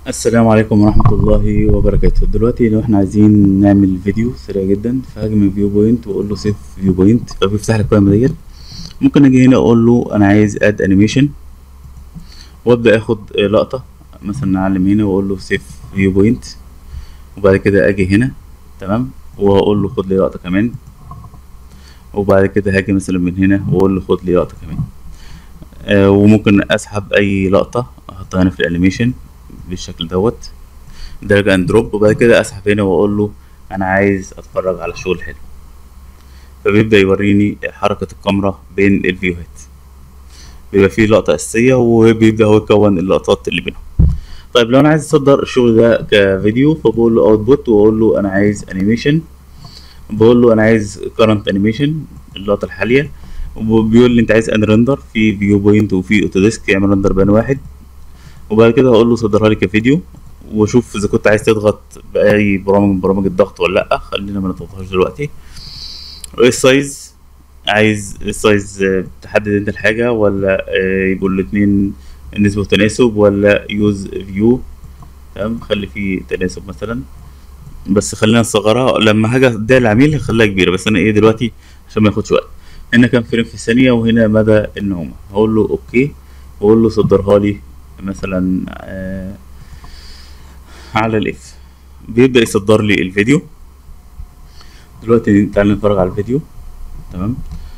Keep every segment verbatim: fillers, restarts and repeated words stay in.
السلام عليكم ورحمة الله وبركاته. دلوقتي لو احنا عايزين نعمل فيديو سريع جدا، فهاجي من فيو بوينت واقول له سيف فيو بوينت، فبيفتح لي القائمة ديت. ممكن اجي هنا اقول له انا عايز اد انيميشن وابدا اخد آه، لقطة. مثلا نعلم هنا واقول له سيف فيو بوينت، وبعد كده اجي هنا تمام واقول له خد لي لقطة كمان، وبعد كده هاجي مثلا من هنا واقول له خد لي لقطة كمان. آه وممكن اسحب اي لقطة احطها هنا في الانيميشن بالشكل دوت، دراج اند دروب، وبعد كده اسحب هنا واقول له انا عايز اتفرج على شغل حلو، فبيبدأ يوريني حركة الكاميرا بين الفيوهات. بيبقى فيه لقطة أساسية وبيبدأ هو يكون اللقطات اللي بينهم. طيب لو أنا عايز أصدر الشغل ده كفيديو، فبقول له اوتبوت وأقول له أنا عايز أنيميشن، بقول له أنا عايز كارنت أنيميشن اللقطة الحالية، وبيقول لي أنت عايز أن رندر في فيو بوينت وفي أوتوديسك يعمل رندر بان واحد، وبعد كده هقول له صدرها لي كفيديو، وشوف إذا كنت عايز تضغط بأي برامج من برامج الضغط ولا لأ. خلينا ما نضغطهاش دلوقتي. وايه السايز؟ عايز السايز آه، تحدد انت الحاجة، ولا آه، يبقوا الاتنين نسبة وتناسب، ولا يوز فيو. تمام، خلي فيه تناسب مثلا، بس خلينا نصغرها لما هاجي اديها للعميل هخليها كبيرة، بس انا ايه دلوقتي عشان ما ياخدش وقت. هنا كام فريم في الثانية، وهنا مدى النعومة. هقول له اوكي، واقول له صدرها لي مثلا آه على الاف. بيبدأ يصدر لي الفيديو. دلوقتي تعالى نتفرج على الفيديو. تمام،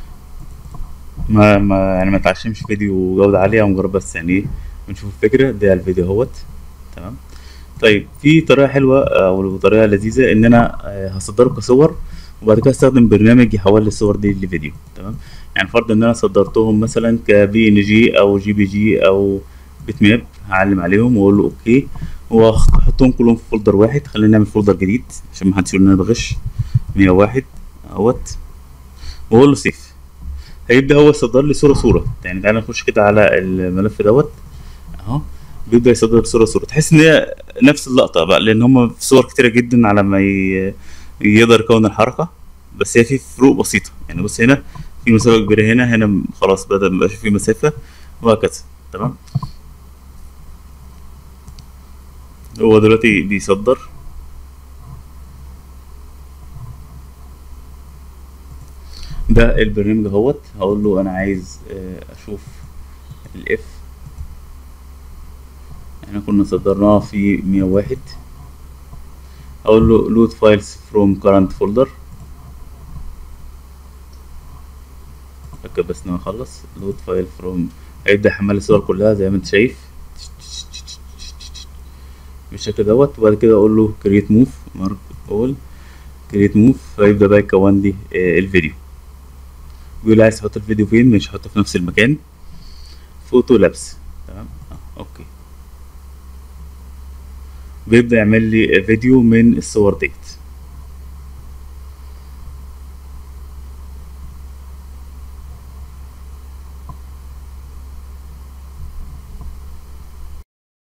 ما ما يعني ما تعشمش فيديو جودة عالية، مجرد بس يعني ايه بنشوف الفكرة ده الفيديو اهوت. تمام. طيب في طريقة حلوة آه، او طريقة لذيذة ان انا آه، هصدره كصور، وبعد كده استخدم برنامج يحول لي الصور دي لفيديو. تمام. يعني فرض ان انا صدرتهم مثلا كبي ان جي او جي بي جي او بيت ماب، هعلم عليهم واقول له اوكي، واحطهم كلهم في فولدر واحد. خلينا نعمل فولدر جديد عشان ما حدش يقول ان انا بغش. مية وواحد اهوت، واقول له سيف. هيبدأ هو يصدر لي صورة صورة. يعني تعالى نخش كده على الملف دوت اهو. بيبدأ يصدر صورة صورة، تحس ان هي نفس اللقطة بقى، لان هما في صور كتيرة جدا على ما ي... يقدر يكون الحركة. بس هي في فروق بسيطة. يعني بص هنا في مسافة كبيرة، هنا هنا خلاص بدأ مبقاش في مسافة، وهكذا. تمام. هو دلوقتي بيصدر. ده البرنامج اهوت. هقول له انا عايز آه، اشوف الاف. احنا كنا صدرناه في مية وواحد. اقول له load files from current folder. فكر بس انه يخلص load file from. هيبدأ يحمل الصور كلها زي ما انت شايف بالشكل دوت. وبعد كده اقول له create move mark all create move، فيبدأ بقى يكون لي آه، الفيديو. بيقول لي عايز تحط الفيديو فين، مش هحطه في نفس المكان. فوتو لابس. تمام. آه، اوكي. بيبدأ يعمل لي فيديو من الصور ديت.